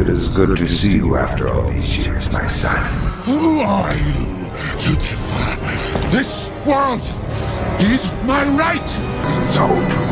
It is good to see you after all these years, my son. Who are you to defy? This world is my right! So